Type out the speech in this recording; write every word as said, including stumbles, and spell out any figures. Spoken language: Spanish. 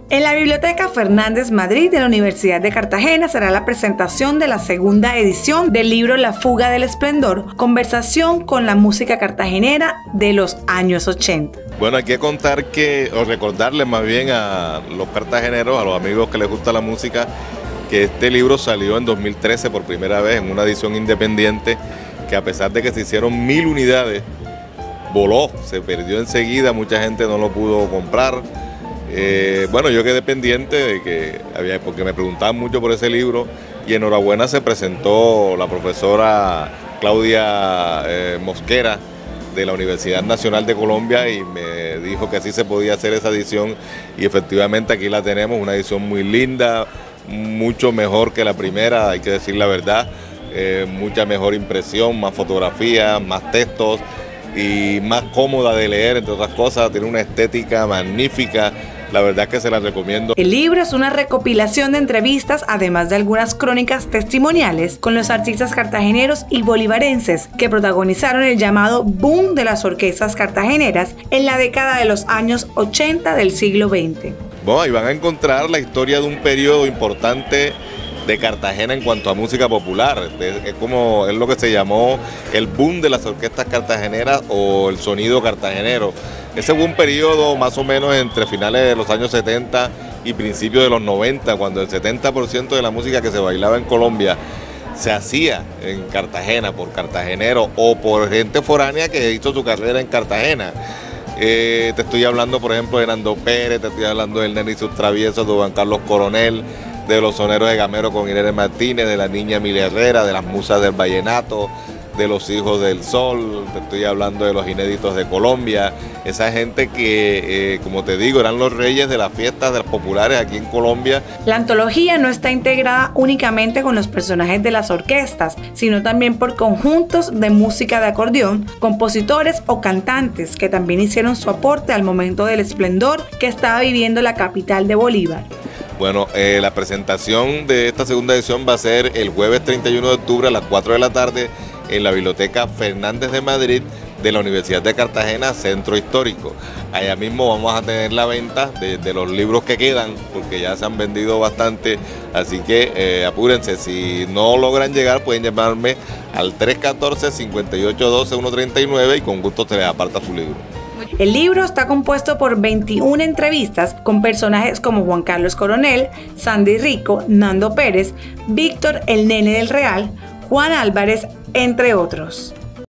En la Biblioteca Fernández Madrid de la Universidad de Cartagena será la presentación de la segunda edición del libro La Fuga del Esplendor, conversación con la música cartagenera de los años ochenta. Bueno, hay que contar que, o recordarles más bien a los cartageneros, a los amigos que les gusta la música, que este libro salió en dos mil trece por primera vez en una edición independiente, que a pesar de que se hicieron mil unidades, voló, se perdió enseguida, mucha gente no lo pudo comprar. Eh, bueno, yo quedé pendiente de que había, porque me preguntaban mucho por ese libro, y enhorabuena se presentó la profesora Claudia eh, Mosquera de la Universidad Nacional de Colombia y me dijo que así se podía hacer esa edición, y efectivamente aquí la tenemos, una edición muy linda, mucho mejor que la primera, hay que decir la verdad, eh, mucha mejor impresión, más fotografías, más textos y más cómoda de leer, entre otras cosas, tiene una estética magnífica. La verdad es que se la recomiendo. El libro es una recopilación de entrevistas, además de algunas crónicas testimoniales con los artistas cartageneros y bolivarenses que protagonizaron el llamado boom de las orquestas cartageneras en la década de los años ochenta del siglo veinte. Bueno, ahí van a encontrar la historia de un periodo importante de Cartagena en cuanto a música popular. Es como es lo que se llamó el boom de las orquestas cartageneras o el sonido cartagenero. Ese fue un periodo más o menos entre finales de los años setenta y principios de los noventa, cuando el setenta por ciento de la música que se bailaba en Colombia se hacía en Cartagena por cartageneros o por gente foránea que hizo su carrera en Cartagena. Eh, te estoy hablando, por ejemplo, de Nando Pérez, te estoy hablando del Nene y sus Traviesos, de Juan Carlos Coronel, de los Soneros de Gamero con Irene Martínez, de la Niña Emilia Herrera, de las Musas del Vallenato, de los Hijos del Sol, te estoy hablando de los Inéditos de Colombia, esa gente que, eh, como te digo, eran los reyes de las fiestas de las populares aquí en Colombia. La antología no está integrada únicamente con los personajes de las orquestas, sino también por conjuntos de música de acordeón, compositores o cantantes que también hicieron su aporte al momento del esplendor que estaba viviendo la capital de Bolívar. Bueno, eh, la presentación de esta segunda edición va a ser el jueves treinta y uno de octubre a las cuatro de la tarde en la Biblioteca Fernández de Madrid de la Universidad de Cartagena, Centro Histórico. Allá mismo vamos a tener la venta de, de los libros que quedan, porque ya se han vendido bastante, así que eh, apúrense, si no logran llegar pueden llamarme al tres uno cuatro, cinco ocho uno dos, uno tres nueve y con gusto se les aparta su libro. El libro está compuesto por veintiuna entrevistas con personajes como Juan Carlos Coronel, Sandy Rico, Nando Pérez, Víctor el Nene del Real, Juan Álvarez, entre otros.